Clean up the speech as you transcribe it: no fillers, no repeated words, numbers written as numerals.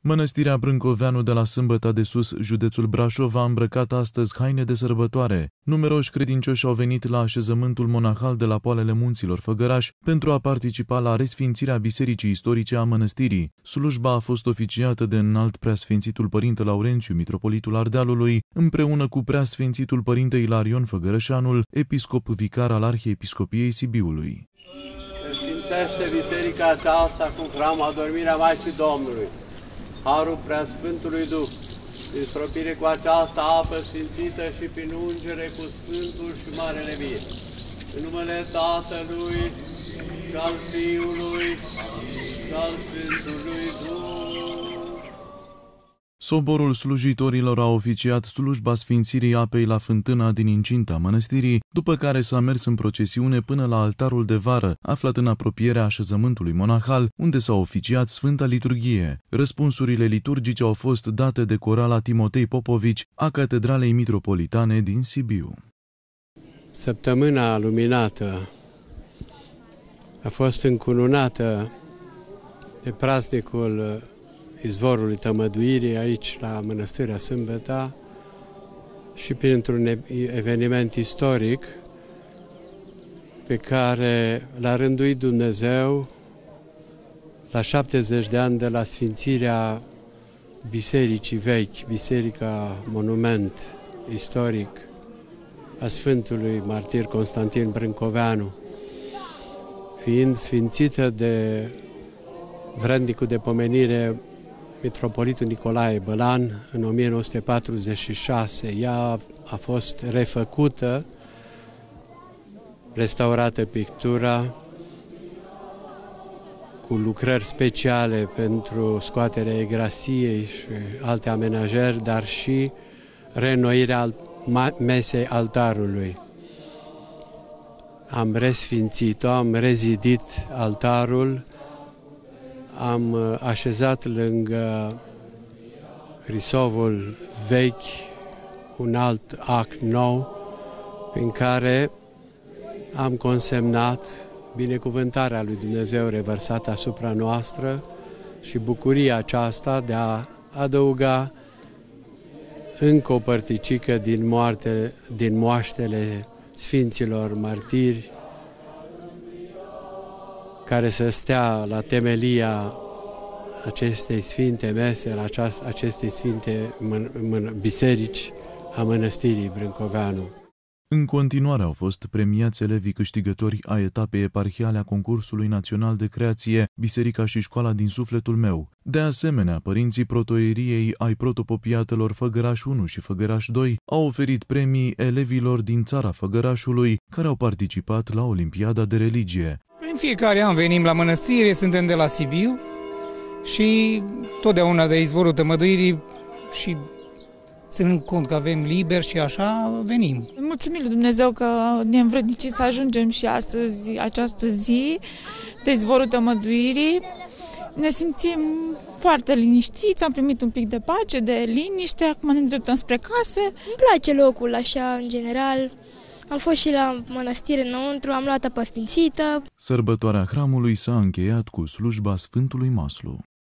Mănăstirea Brâncoveanu de la Sâmbăta de Sus, județul Brașov, a îmbrăcat astăzi haine de sărbătoare. Numeroși credincioși au venit la așezământul monahal de la poalele munților Făgăraș pentru a participa la resfințirea bisericii istorice a mănăstirii. Slujba a fost oficiată de înalt preasfințitul părinte Laurențiu, mitropolitul Ardealului, împreună cu preasfințitul părinte Ilarion Făgărășanul, episcop vicar al Arhiepiscopiei Sibiului. Sfințește biserica aceasta cu hramul adormirea Maicii Domnului, harul Preasfântului Duh, prin stropire cu această apă sfințită și prin ungere cu Sfântul și Marele Mir. În numele Tatălui și al Fiului și al Sfântului Duh. Soborul slujitorilor a oficiat slujba sfințirii apei la fântâna din incinta mănăstirii, după care s-a mers în procesiune până la altarul de vară, aflat în apropierea așezământului monahal, unde s-a oficiat Sfânta Liturghie. Răspunsurile liturgice au fost date de corala Timotei Popovici a Catedralei Mitropolitane din Sibiu. Săptămâna luminată a fost încununată de praznicul Izvorului Tămăduirii aici la Mănăstirea Sâmbăta și printr-un eveniment istoric pe care l-a rânduit Dumnezeu la 70 de ani de la sfințirea bisericii vechi, biserica monument istoric a Sfântului Martir Constantin Brâncoveanu, fiind sfințită de vrednicul de pomenire mitropolitul Nicolae Bălan în 1946. Ea a fost refăcută, restaurată pictura, cu lucrări speciale pentru scoaterea egrasiei și alte amenajări, dar și reînnoirea mesei altarului. Am resfințit-o, am rezidit altarul, am așezat lângă Hrisovul vechi un alt act nou prin care am consemnat binecuvântarea lui Dumnezeu revărsată asupra noastră și bucuria aceasta de a adăuga încă o părticică din moaștele Sfinților Martiri, care să stea la temelia acestei sfinte mese, la acestei sfinte biserici a Mănăstirii Brâncoveanu. În continuare au fost premiați elevii câștigători a etapei eparhiale a concursului național de creație Biserica și Școala din Sufletul meu. De asemenea, părinții protoieriei ai protopopiatelor Făgăraș 1 și Făgăraș 2 au oferit premii elevilor din țara Făgărașului care au participat la Olimpiada de Religie. În fiecare an venim la mănăstire, suntem de la Sibiu și totdeauna de Izvorul Tămăduirii și ținând cont că avem liber și așa, venim. Mulțumim lui Dumnezeu că ne-am învrednicit să ajungem și astăzi, această zi de Izvorul Tămăduirii. Ne simțim foarte liniștiți, am primit un pic de pace, de liniște, acum ne îndreptăm spre case. Îmi place locul așa, în general. Am fost și la mănăstire înăuntru, am luat apă sfințită. Sărbătoarea hramului s-a încheiat cu slujba Sfântului Maslu.